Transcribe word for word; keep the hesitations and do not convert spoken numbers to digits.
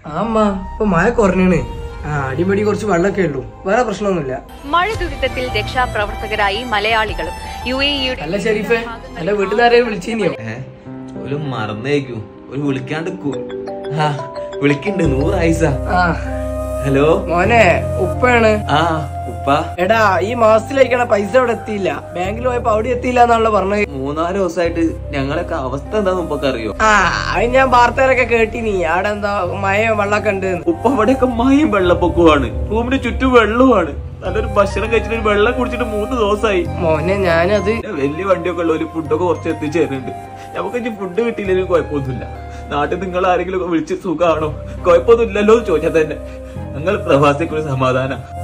ആമ്മ ഇപ്പൊ മഴ കുറഞ്ഞാണ്. ആ അടിപൊളി കുറച്ച് വെള്ളമൊക്കെ ഉള്ളൂ, വേറെ പ്രശ്നമൊന്നുമില്ല. മഴ ദുരിതത്തിൽ രക്ഷാപ്രവർത്തകരായി മലയാളികളും യു എ ഇയുടെ. അല്ല ഷെരീഫെ, എന്റെ വീട്ടിൽ നിന്ന് ആരെയും വിളിച്ചിനിയോ? ഒരു മറന്നേക്കൂ, ഒരു വിളിക്കാണ്ടിക്കൂ. ആ വിളിക്കണ്ട് നൂറായിസ. ആ ഹലോ മോനെ, ഉപ്പയാണ്. ആ ഉപ്പ. എടാ ഈ മാസത്തിലേക്കാണ് പൈസ അവിടെ എത്തിയില്ല, ബാങ്കിൽ പോയപ്പോ അവിടെ എത്തിയില്ല എന്നാണല്ലോ പറഞ്ഞത്. മൂന്നാല് ദിവസമായിട്ട് ഞങ്ങളൊക്കെ അവസ്ഥ എന്താന്ന് ഉപ്പൊക്കെ അറിയോ? ആ അത് ഞാൻ വാർത്തയിലൊക്കെ കേട്ടിനി, അവിടെ എന്താ മഴ വെള്ളമൊക്കെ ഉണ്ട്. ഉപ്പ അവിടെയൊക്കെ മഴയും വെള്ളപ്പൊക്കമാണ്, റൂമിന് ചുറ്റും വെള്ളവുമാണ്. നല്ലൊരു ഭക്ഷണം കഴിച്ചിട്ട് ഒരു വെള്ളം കുടിച്ചിട്ട് മൂന്ന് ദിവസമായി. മോനെ ഞാനത് വലിയ വണ്ടിയൊക്കെ ഉള്ള ഒരു ഫുഡൊക്കെ കുറച്ച് എത്തിച്ചേരുന്നുണ്ട്. നമുക്ക് ഇനി ഫുഡ് കിട്ടിയില്ലെങ്കിൽ കുഴപ്പമൊന്നുമില്ല. നാട്ടിൽ നിങ്ങൾ ആരെങ്കിലും ഒക്കെ വിളിച്ച് സുഖമാണോ, കുഴപ്പമൊന്നും ഇല്ലല്ലോ എന്ന് ചോദിച്ചാൽ തന്നെ ഞങ്ങൾ പ്രവാസിക്കൊരു സമാധാനം.